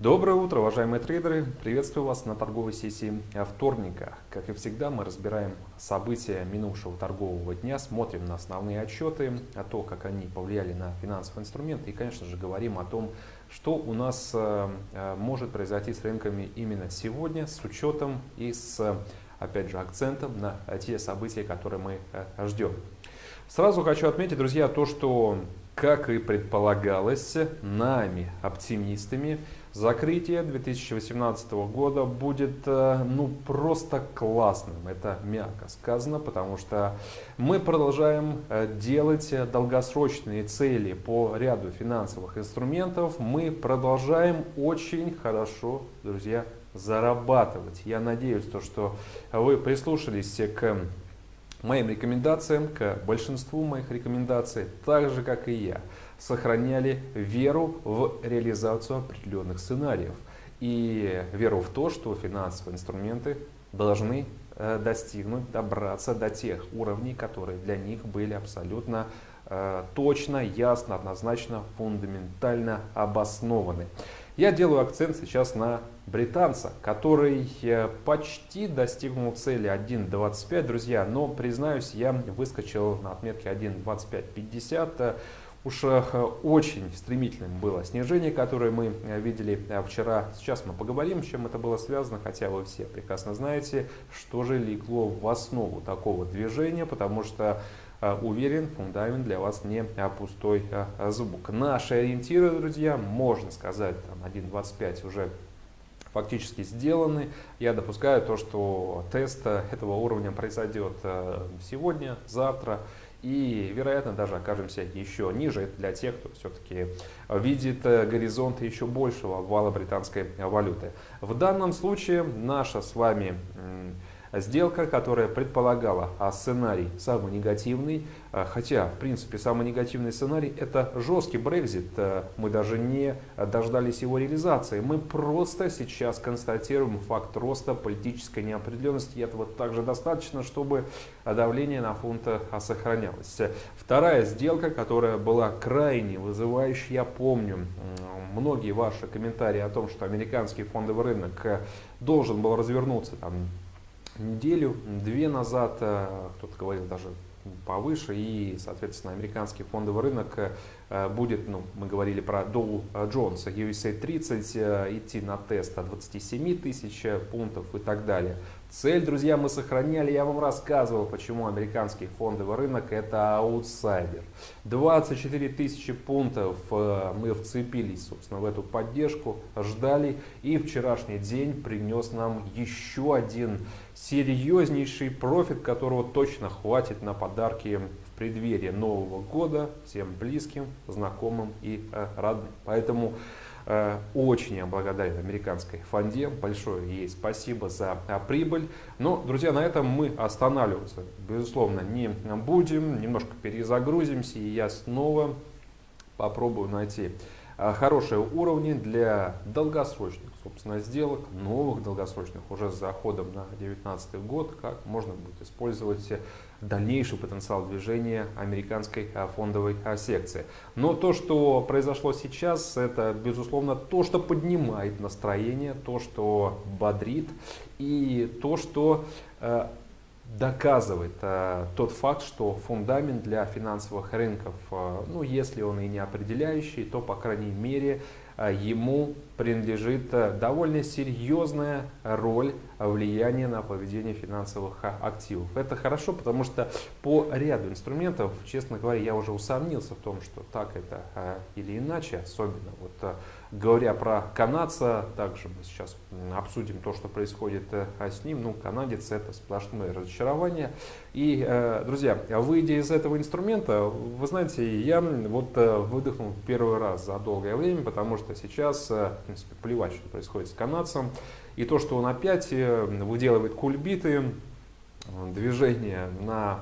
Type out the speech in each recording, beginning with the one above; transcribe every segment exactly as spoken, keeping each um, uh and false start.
Доброе утро, уважаемые трейдеры! Приветствую вас на торговой сессии вторника. Как и всегда, мы разбираем события минувшего торгового дня, смотрим на основные отчеты, о том, как они повлияли на финансовые инструменты и, конечно же, говорим о том, что у нас может произойти с рынками именно сегодня, с учетом и с, опять же, акцентом на те события, которые мы ждем. Сразу хочу отметить, друзья, то, что, как и предполагалось нами, оптимистами, закрытие две тысячи восемнадцатого года будет ну просто классным. Это мягко сказано, потому что мы продолжаем делать долгосрочные цели по ряду финансовых инструментов. Мы продолжаем очень хорошо, друзья, зарабатывать. Я надеюсь, то, что вы прислушались к моим рекомендациям, к большинству моих рекомендаций, так же как и я, сохраняли веру в реализацию определенных сценариев и веру в то, что финансовые инструменты должны э, достигнуть, добраться до тех уровней, которые для них были абсолютно э, точно, ясно, однозначно, фундаментально обоснованы. Я делаю акцент сейчас на британца, который почти достигнул цели один двадцать пять, друзья, но, признаюсь, я выскочил на отметке один двадцать пять пятьдесят. Уж очень стремительным было снижение, которое мы видели вчера. Сейчас мы поговорим, с чем это было связано, хотя вы все прекрасно знаете, что же легло в основу такого движения, потому что, уверен, фундамент для вас не пустой звук. Наши ориентиры, друзья, можно сказать, там один двадцать пять уже фактически сделаны. Я допускаю то, что тест этого уровня произойдет сегодня, завтра. И, вероятно, даже окажемся еще ниже. Это для тех, кто все-таки видит горизонты еще большего обвала британской валюты. В данном случае наша с вами сделка, которая предполагала сценарий самый негативный, хотя, в принципе, самый негативный сценарий – это жесткий Брексит. Мы даже не дождались его реализации. Мы просто сейчас констатируем факт роста политической неопределенности. И этого также достаточно, чтобы давление на фунт сохранялось. Вторая сделка, которая была крайне вызывающей, я помню многие ваши комментарии о том, что американский фондовый рынок должен был развернуться там неделю, две назад, кто-то говорил даже повыше, и, соответственно, американский фондовый рынок будет, ну, мы говорили про Dow Jones, ю эс эй тридцать, идти на тест от двадцати семи тысяч пунктов и так далее. Цель, друзья, мы сохраняли, я вам рассказывал, почему американский фондовый рынок это аутсайдер. двадцать четыре тысячи пунктов мы вцепились, собственно, в эту поддержку, ждали, и вчерашний день принес нам еще один серьезнейший профит, которого точно хватит на подарки в преддверии Нового года всем близким, знакомым и э, родным. Поэтому э, очень я благодарен американской фонде, большое ей спасибо за э, прибыль. Но, друзья, на этом мы останавливаться, безусловно, не будем, немножко перезагрузимся, и я снова попробую найти э, хорошие уровни для долгосрочных, собственно, сделок, новых долгосрочных, уже с заходом на две тысячи девятнадцатый год, как можно будет использовать дальнейший потенциал движения американской фондовой секции. Но то, что произошло сейчас, это, безусловно, то, что поднимает настроение, то, что бодрит, и то, что э, доказывает э, тот факт, что фундамент для финансовых рынков, э, ну, если он и не определяющий, то, по крайней мере, ему принадлежит довольно серьезная роль влияния на поведение финансовых активов. Это хорошо, потому что по ряду инструментов, честно говоря, я уже усомнился в том, что так это или иначе, особенно вот говоря про канадца, также мы сейчас обсудим то, что происходит с ним. Ну, канадец — это сплошное разочарование. И, друзья, выйдя из этого инструмента, вы знаете, я вот выдохнул первый раз за долгое время, потому что сейчас, в принципе, плевать, что происходит с канадцем. И то, что он опять выделывает кульбиты, движение на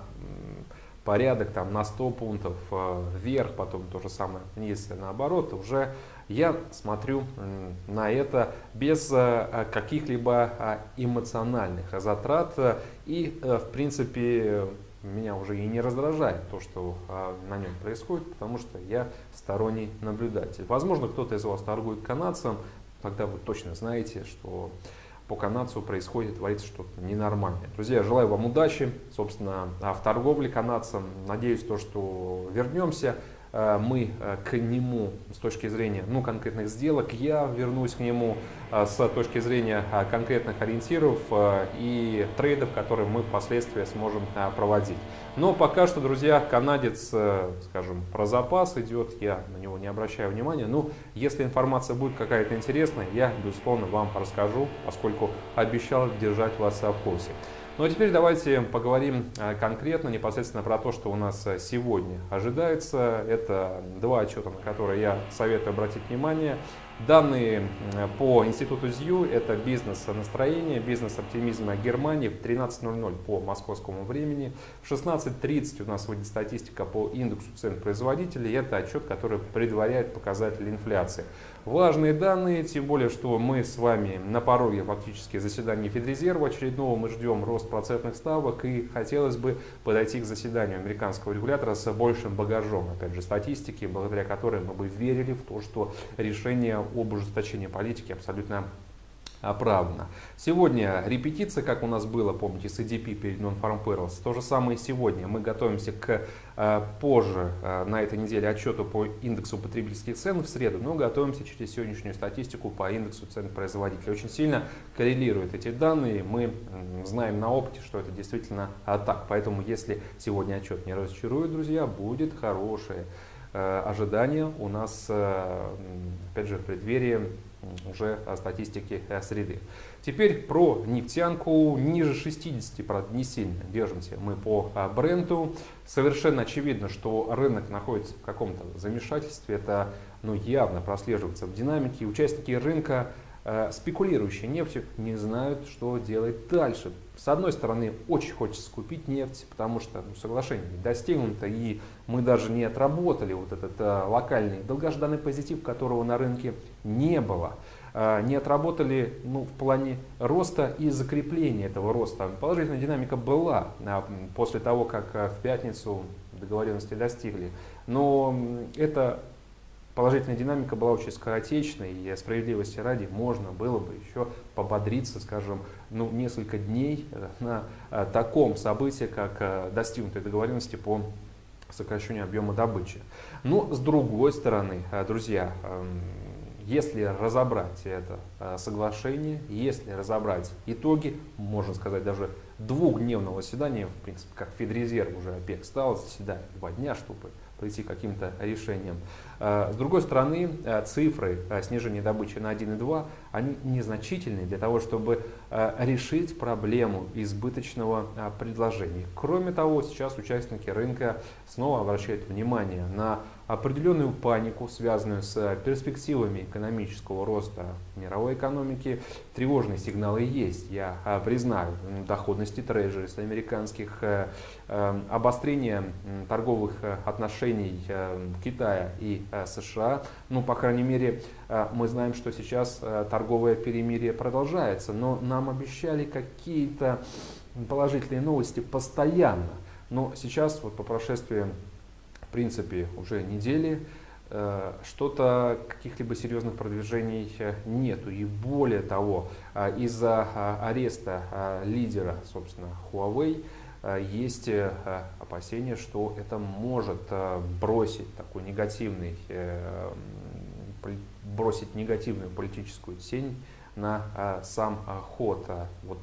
порядок там, на сто пунктов вверх, потом то же самое вниз и наоборот, уже я смотрю на это без каких-либо эмоциональных затрат. И, в принципе, меня уже и не раздражает то, что на нем происходит, потому что я сторонний наблюдатель. Возможно, кто-то из вас торгует канадцем. тогда вы точно знаете, что по канадцу происходит, творится что-то ненормальное. Друзья, желаю вам удачи, собственно, в торговле канадцем. Надеюсь, то, что вернемся мы к нему с точки зрения ну, конкретных сделок, я вернусь к нему с точки зрения конкретных ориентиров и трейдов, которые мы впоследствии сможем проводить. Но пока что, друзья, канадец, скажем, про запас идет, я на него не обращаю внимания. Но если информация будет какая-то интересная, я, безусловно, вам расскажу, поскольку обещал держать вас в курсе. Ну а теперь давайте поговорим конкретно, непосредственно про то, что у нас сегодня ожидается. Это два отчета, на которые я советую обратить внимание. Данные по институту ЗЮ – это бизнес-настроение, бизнес-оптимизма Германии в тринадцать ноль ноль по московскому времени. В шестнадцать тридцать у нас выйдет статистика по индексу цен производителей. Это отчет, который предваряет показатели инфляции. Важные данные, тем более, что мы с вами на пороге фактически заседания Федрезерва очередного. Мы ждем рост процентных ставок и хотелось бы подойти к заседанию американского регулятора с большим багажом, опять же, статистики, благодаря которой мы бы верили в то, что решение об ужесточении политики абсолютно оправдано. Сегодня репетиция, как у нас было, помните, с и ди пи перед Non-Farm Payrolls. То же самое сегодня. Мы готовимся к э, позже э, на этой неделе отчету по индексу потребительских цен в среду, но готовимся через сегодняшнюю статистику по индексу цен производителей. Очень сильно коррелируют эти данные. Мы э, знаем на опыте, что это действительно а, так. Поэтому, если сегодня отчет не разочарует, друзья, будет хорошее э, ожидание у нас, э, опять же, в преддверии уже статистики среды. Теперь про нефтянку. Ниже шестидесяти, правда, не сильно держимся мы по бренду. Совершенно очевидно, что рынок находится в каком-то замешательстве. Это ну, явно прослеживается в динамике. Участники рынка, спекулирующие нефтью, не знают, что делать дальше. С одной стороны, очень хочется купить нефть, потому что ну, соглашение достигнуто, и мы даже не отработали вот этот а, локальный долгожданный позитив, которого на рынке не было. А, не отработали ну, в плане роста и закрепления этого роста. Положительная динамика была а, после того, как а, в пятницу договоренности достигли. Но это положительная динамика была очень скоротечной, и справедливости ради можно было бы еще пободриться, скажем, ну, несколько дней на таком событии, как достигнутые договоренности по сокращению объема добычи. Но с другой стороны, друзья, если разобрать это соглашение, если разобрать итоги, можно сказать, даже двухдневного заседания, в принципе, как Федрезерв уже ОПЕК стал заседать два дня, чтобы прийти к каким-то решениям. С другой стороны, цифры снижения добычи на один и два, они незначительные для того, чтобы решить проблему избыточного предложения. Кроме того, сейчас участники рынка снова обращают внимание на определенную панику, связанную с перспективами экономического роста мировой экономики. Тревожные сигналы есть, я признаю, доходности трежерис американских, обострение торговых отношений Китая и США. Ну, по крайней мере, мы знаем, что сейчас торговое перемирие продолжается, но нам обещали какие-то положительные новости постоянно. Но сейчас, вот по прошествии, в принципе, уже недели, что-то, каких-либо серьезных продвижений нету. И более того, из-за ареста лидера, собственно, Huawei, есть опасения, что это может бросить такой негативный, бросить негативную политическую тень на сам ход, вот,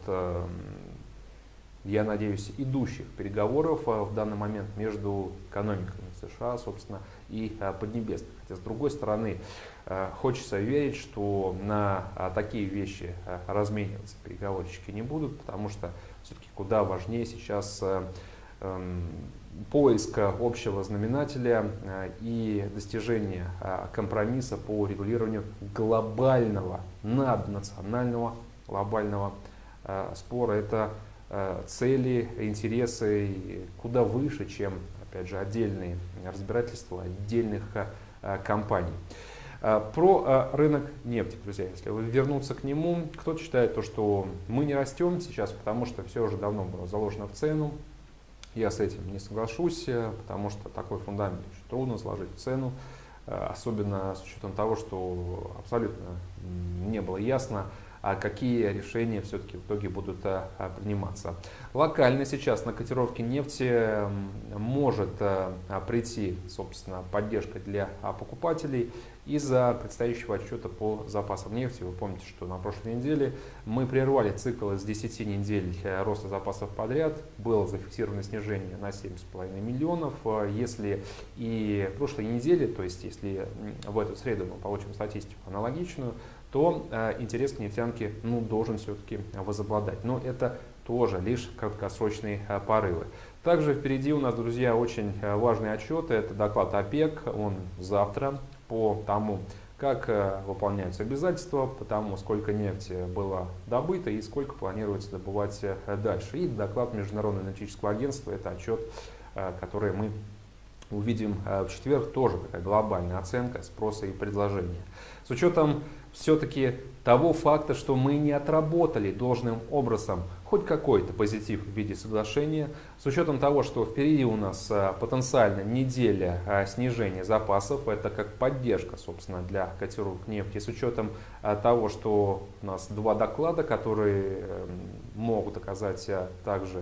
я надеюсь, идущих переговоров в данный момент между экономиками США, собственно, и Поднебесной. Хотя, с другой стороны, хочется верить, что на такие вещи размениваться переговорщики не будут, потому что все-таки куда важнее сейчас поиск общего знаменателя и достижение компромисса по регулированию глобального, наднационального, глобального спора. Это цели, интересы куда выше, чем, опять же, отдельные разбирательства отдельных компаний. Про рынок нефти, друзья, если вернуться к нему, кто-то считает, то, что мы не растем сейчас, потому что все уже давно было заложено в цену. Я с этим не соглашусь, потому что такой фундамент очень трудно сложить в цену. особенно с учетом того, что абсолютно не было ясно, а какие решения все-таки в итоге будут приниматься. Локально сейчас на котировке нефти может прийти, собственно, поддержка для покупателей из-за предстоящего отчета по запасам нефти. Вы помните, что на прошлой неделе мы прервали цикл из десяти недель роста запасов подряд. Было зафиксировано снижение на семь с половиной миллионов. Если и в прошлой неделе, то есть если в эту среду мы получим статистику аналогичную, то интерес к нефтянке ну, должен все-таки возобладать. Но это тоже лишь краткосрочные порывы. Также впереди у нас, друзья, очень важный отчет. Это доклад ОПЕК. Он завтра по тому, как выполняются обязательства, по тому, сколько нефти было добыто и сколько планируется добывать дальше. И доклад Международного энергетического агентства. Это отчет, который мы увидим в четверг. Тоже такая глобальная оценка спроса и предложения. С учетом все-таки того факта, что мы не отработали должным образом хоть какой-то позитив в виде соглашения, с учетом того, что впереди у нас потенциально неделя снижения запасов, это как поддержка, собственно, для котировок нефти, с учетом того, что у нас два доклада, которые могут оказать также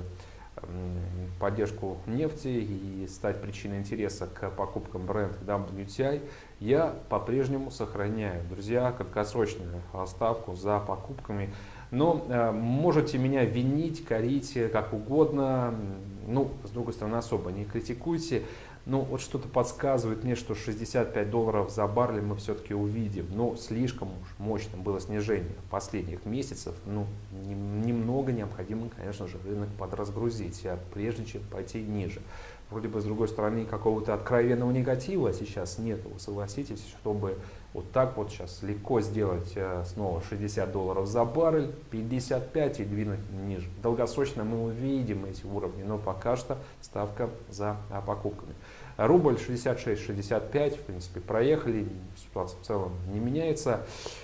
поддержку нефти и стать причиной интереса к покупкам Brent и дабл ю ти ай, я по-прежнему сохраняю, друзья, краткосрочную ставку за покупками. Но э, можете меня винить, корить как угодно, ну, с другой стороны, особо не критикуйте. Но вот что-то подсказывает мне, что шестьдесят пять долларов за баррель мы все-таки увидим. Но слишком уж мощным было снижение последних месяцев. Ну, немного необходимо, конечно же, рынок подразгрузить, прежде чем пойти ниже. Вроде бы, с другой стороны, какого-то откровенного негатива сейчас нет. Вы согласитесь, чтобы вот так вот сейчас легко сделать снова шестьдесят долларов за баррель, пятьдесят пять и двинуть ниже. Долгосрочно мы увидим эти уровни, но пока что ставка за покупками. Рубль шестьдесят шесть шестьдесят пять, в принципе, проехали, ситуация в целом не меняется.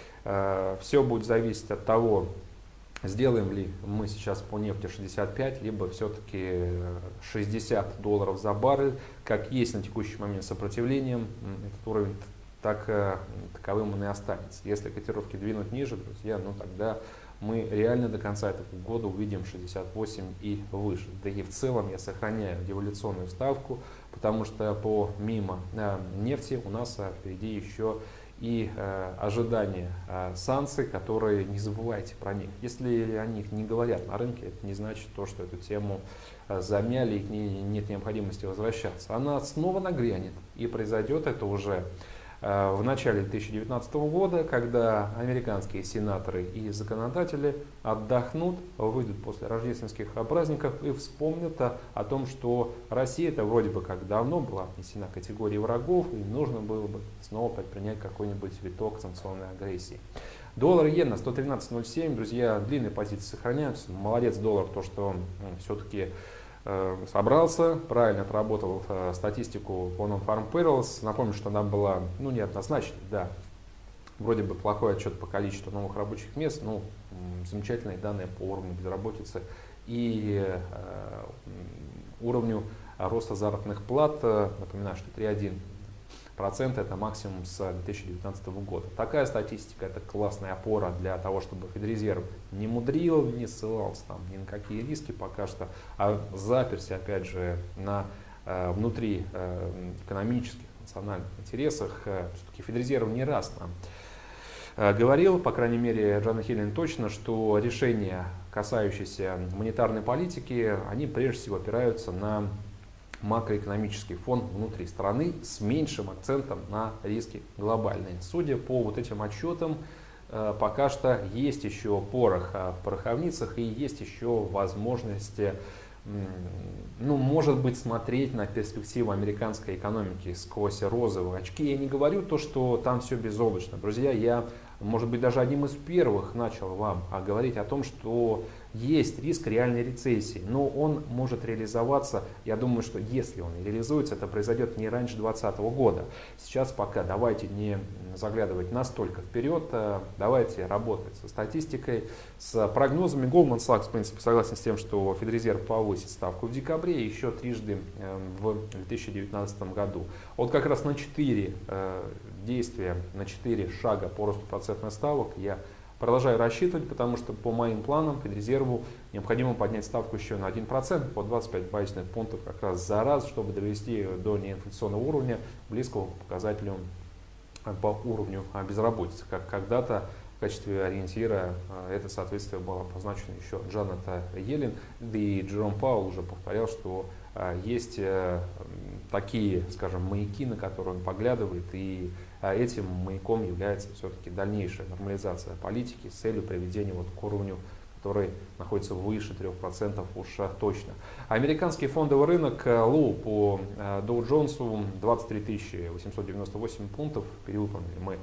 Все будет зависеть от того, сделаем ли мы сейчас по нефти шестьдесят пять, либо все-таки шестьдесят долларов за баррель, как есть на текущий момент сопротивлением, этот уровень так таковым он и останется. Если котировки двинут ниже, друзья, ну тогда мы реально до конца этого года увидим шестьдесят восемь и выше. Да и в целом я сохраняю девальвационную ставку, потому что помимо нефти у нас впереди еще и э, ожидания э, санкций, которые, не забывайте про них. Если о них не говорят на рынке, это не значит то, что эту тему э, замяли и к ней нет необходимости возвращаться. Она снова нагрянет, и произойдет это уже э, в начале две тысячи девятнадцатого года, когда американские сенаторы и законодатели отдохнут, выйдут после рождественских праздников и вспомнят о, о том, что Россия это вроде бы как давно была отнесена к категории врагов, и нужно было бы снова предпринять какой-нибудь виток санкционной агрессии. Доллар иена сто тринадцать ноль семь, друзья, длинные позиции сохраняются. Молодец доллар, то, что он ну, все-таки э, собрался, правильно отработал э, статистику по Non-Farm Payrolls. Напомню, что она была ну, неоднозначной, да. Вроде бы плохой отчет по количеству новых рабочих мест, но замечательные данные по уровню безработицы и э, уровню роста заработных плат. Напоминаю, что три целых одна десятая процента это максимум с две тысячи девятнадцатого года. Такая статистика — это классная опора для того, чтобы Федрезерв не мудрил, не ссылался там ни на какие риски пока что, а заперся опять же на э, внутри э, экономических национальных интересах. Э, все-таки Федрезерв не раз нам э, говорил, по крайней мере Джанет Йеллен точно, что решения, касающиеся монетарной политики, они прежде всего опираются на макроэкономический фон внутри страны с меньшим акцентом на риски глобальные. Судя по вот этим отчетам, пока что есть еще порох в пороховницах и есть еще возможности, ну, может быть, смотреть на перспективу американской экономики сквозь розовые очки. Я не говорю то, что там все безоблачно. Друзья, я, может быть, даже одним из первых начал вам говорить о том, что есть риск реальной рецессии, но он может реализоваться, я думаю, что если он и реализуется, это произойдет не раньше две тысячи двадцатого года. Сейчас пока давайте не заглядывать настолько вперед, давайте работать со статистикой, с прогнозами. Goldman Sachs, в принципе, согласен с тем, что Федрезерв повысит ставку в декабре и еще трижды в две тысячи девятнадцатом году. Вот как раз на четыре действия, на четыре шага по росту процентных ставок я продолжаю рассчитывать, потому что по моим планам Федрезерву необходимо поднять ставку еще на один процент, по двадцать пять базисных пунктов как раз за раз, чтобы довести ее до неинфляционного уровня, близкого к показателю по уровню безработицы. Как когда-то в качестве ориентира это соответствие было обозначено еще Джанет Йеллен, да и Джером Пауэлл уже повторял, что есть такие, скажем, маяки, на которые он поглядывает, и этим маяком является все-таки дальнейшая нормализация политики с целью приведения вот к уровню, который находится выше трех процентов уж точно. Американский фондовый рынок, лоу по Доу Джонсу двадцать три тысячи восемьсот девяносто восемь пунктов, перевыполнили мы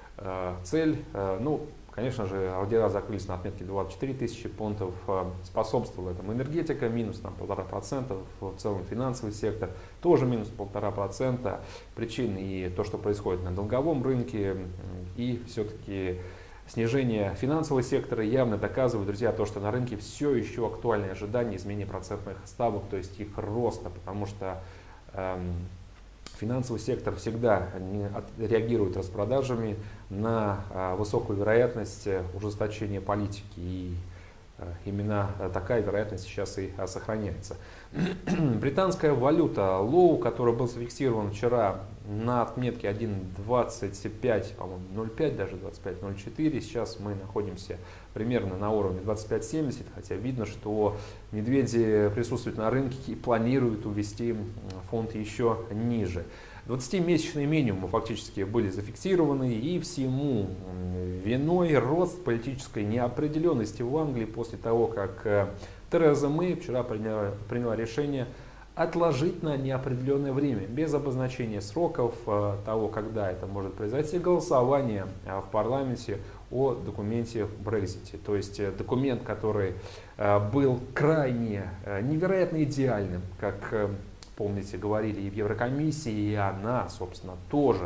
цель. Ну, конечно же, ордера закрылись на отметке двадцать четыре тысячи пунктов, способствовала этому энергетика, минус там полтора процента, в целом финансовый сектор тоже минус полтора процента. Причины и то, что происходит на долговом рынке, и все-таки снижение финансового сектора явно доказывает, друзья, то, что на рынке все еще актуальны ожидания изменения процентных ставок, то есть их роста, потому что эм, финансовый сектор всегда реагирует распродажами на э, высокую вероятность ужесточения политики, и э, именно такая вероятность сейчас и э, сохраняется. Британская валюта лоу, который был зафиксирован вчера на отметке один двадцать пять, по-моему, ноль пять, даже двадцать пять ноль четыре. Сейчас мы находимся примерно на уровне двадцать пять семьдесят, хотя видно, что медведи присутствуют на рынке и планируют увести фунт еще ниже. двадцатимесячные минимумы фактически были зафиксированы, и всему виной рост политической неопределенности в Англии после того, как Тереза Мэй вчера приняла, приняла решение отложить на неопределенное время, без обозначения сроков того, когда это может произойти, голосование в парламенте о документе Брексите. То есть документ, который был крайне невероятно идеальным, как, помните, говорили и в Еврокомиссии, и она, собственно, тоже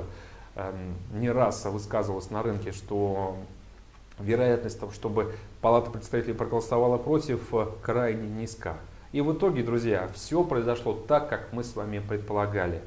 не раз высказывалась на рынке, что вероятность того, чтобы Палата представителей проголосовала против, крайне низка. И в итоге, друзья, все произошло так, как мы с вами предполагали.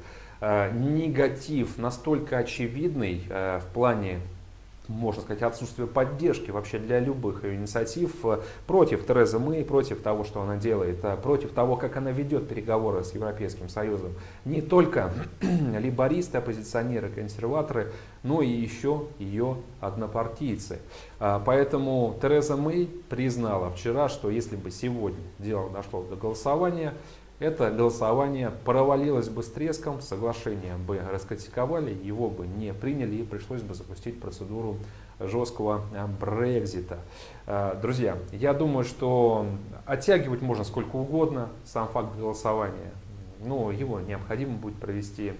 Негатив настолько очевидный в плане, можно сказать, отсутствия поддержки вообще для любых ее инициатив против Терезы Мэй, против того, что она делает, против того, как она ведет переговоры с Европейским Союзом. Не только лейбористы, оппозиционеры, консерваторы, но и еще ее однопартийцы. Поэтому Тереза Мэй признала вчера, что если бы сегодня дело дошло до голосования, это голосование провалилось бы с треском, соглашение бы раскритиковали, его бы не приняли и пришлось бы запустить процедуру жесткого Брексита. Друзья, я думаю, что оттягивать можно сколько угодно сам факт голосования, но его необходимо будет провести.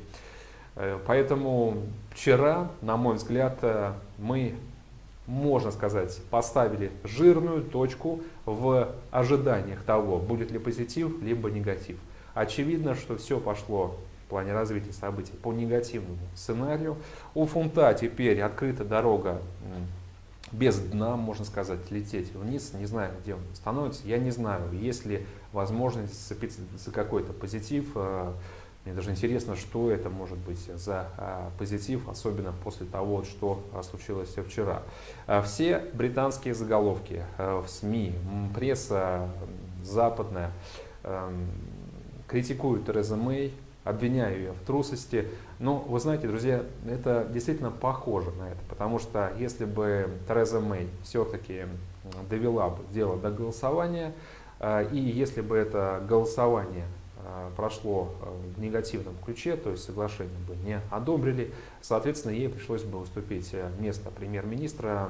Поэтому вчера, на мой взгляд, мы, можно сказать, поставили жирную точку в ожиданиях того, будет ли позитив, либо негатив. Очевидно, что все пошло в плане развития событий по негативному сценарию. У фунта теперь открыта дорога без дна, можно сказать, лететь вниз. Не знаю, где он становится. Я не знаю, есть ли возможность зацепиться за какой-то позитив. Мне даже интересно, что это может быть за а, позитив, особенно после того, что а, случилось вчера. А, все британские заголовки а, в СМИ, пресса западная а, критикуют Терезу Мэй, обвиняют ее в трусости. Но вы знаете, друзья, это действительно похоже на это, потому что если бы Тереза Мэй все-таки довела бы дело до голосования, а, и если бы это голосование прошло в негативном ключе, то есть соглашение бы не одобрили, соответственно, ей пришлось бы уступить место премьер-министра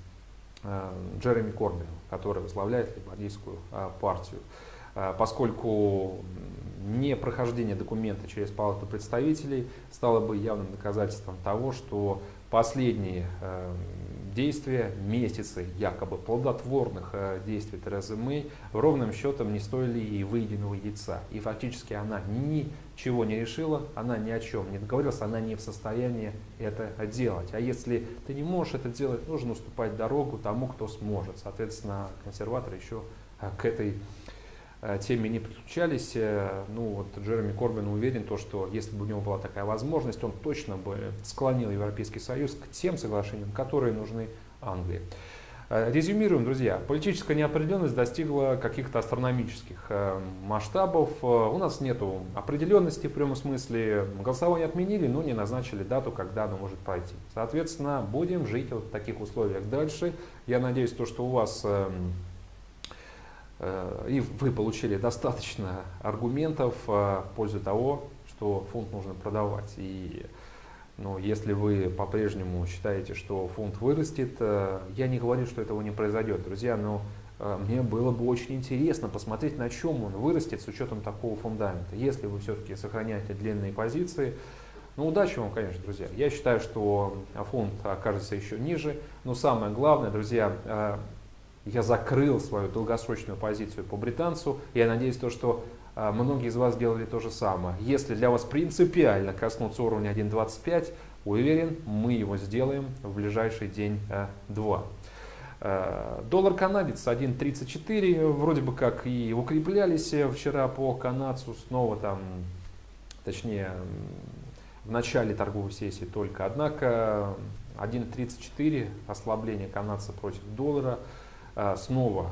Джереми Корбину, который возглавляет лейбористскую партию. Поскольку непрохождение документа через Палату представителей стало бы явным доказательством того, что последние действия, месяцы якобы плодотворных действий Терезы Мэй ровным счетом не стоили и выеденного яйца. И фактически она ничего не решила, она ни о чем не договорилась, она не в состоянии это делать. А если ты не можешь это делать, нужно уступать дорогу тому, кто сможет. Соответственно, консерваторы еще к этой теме не подключались. Ну, вот Джереми Корбин уверен, то, что если бы у него была такая возможность, он точно бы склонил Европейский Союз к тем соглашениям, которые нужны Англии. Резюмируем, друзья. Политическая неопределенность достигла каких-то астрономических масштабов. У нас нет определенности в прямом смысле. Голосование отменили, но не назначили дату, когда оно может пройти. Соответственно, будем жить вот в таких условиях дальше. Я надеюсь, то, что у вас и вы получили достаточно аргументов в пользу того, что фунт нужно продавать. И ну, если вы по-прежнему считаете, что фунт вырастет, я не говорю, что этого не произойдет, друзья, но мне было бы очень интересно посмотреть, на чем он вырастет с учетом такого фундамента. Если вы все-таки сохраняете длинные позиции, ну, удачи вам, конечно, друзья. Я считаю, что фунт окажется еще ниже. Но самое главное, друзья, я закрыл свою долгосрочную позицию по британцу. Я надеюсь, то, что а, многие из вас сделали то же самое. Если для вас принципиально коснуться уровня один двадцать пять, уверен, мы его сделаем в ближайший день-два. А, доллар канадец один тридцать четыре, вроде бы как и укреплялись вчера по канадцу, снова там, точнее, в начале торговой сессии только. Однако один тридцать четыре, ослабление канадца против доллара. Снова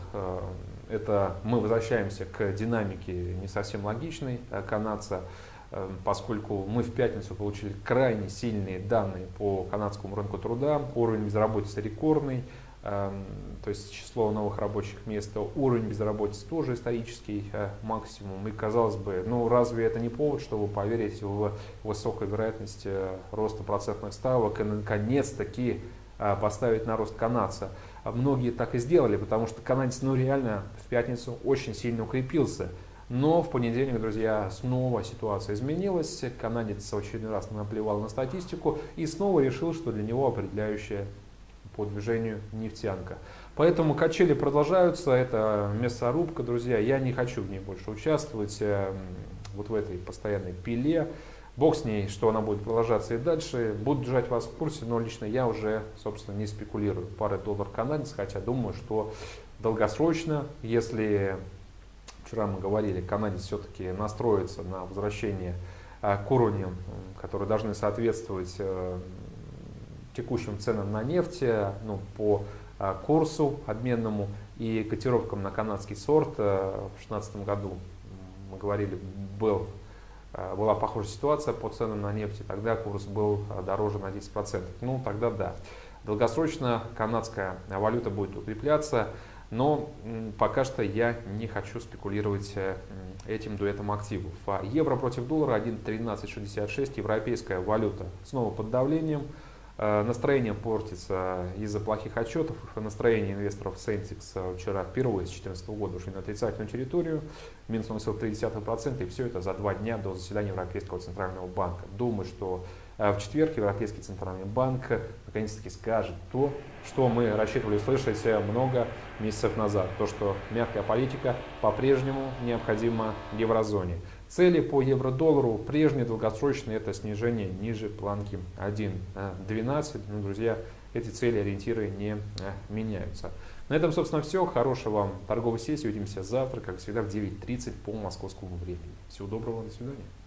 это мы возвращаемся к динамике не совсем логичной канадца, поскольку мы в пятницу получили крайне сильные данные по канадскому рынку труда, уровень безработицы рекордный, то есть число новых рабочих мест, уровень безработицы тоже исторический максимум. И казалось бы, ну разве это не повод, чтобы поверить в высокую вероятность роста процентных ставок и наконец-таки поставить на рост канадца? Многие так и сделали, потому что канадец ну, реально в пятницу очень сильно укрепился. Но в понедельник, друзья, снова ситуация изменилась. Канадец в очередной раз наплевал на статистику и снова решил, что для него определяющая по движению нефтянка. Поэтому качели продолжаются, это мясорубка, друзья. Я не хочу в ней больше участвовать, вот в этой постоянной пиле. Бог с ней, что она будет продолжаться и дальше. Буду держать вас в курсе, но лично я уже, собственно, не спекулирую. Пара доллар канадец, хотя думаю, что долгосрочно, если, вчера мы говорили, канадец все-таки настроится на возвращение к уровням, которые должны соответствовать текущим ценам на нефть, ну, по курсу обменному и котировкам на канадский сорт в две тысячи шестнадцатом году, мы говорили, был была похожая ситуация по ценам на нефть, и тогда курс был дороже на десять процентов. Ну, тогда да. Долгосрочно канадская валюта будет укрепляться, но пока что я не хочу спекулировать этим дуэтом активов. Евро против доллара один тринадцать шестьдесят шесть, европейская валюта снова под давлением. Настроение портится из-за плохих отчетов. Настроение инвесторов Сентикс вчера впервые с две тысячи четырнадцатого года ушли на отрицательную территорию. Минус ноль целых три десятых процента. И все это за два дня до заседания Европейского центрального банка. Думаю, что в четверг Европейский центральный банк наконец-таки скажет то, что мы рассчитывали услышать много месяцев назад. То, что мягкая политика по-прежнему необходима еврозоне. Цели по евро-доллару прежние, долгосрочные, это снижение ниже планки один двенадцать. Ну, друзья, эти цели, ориентиры не меняются. На этом, собственно, все. Хорошей вам торговой сессии. Увидимся завтра, как всегда, в девять тридцать по московскому времени. Всего доброго, до свидания.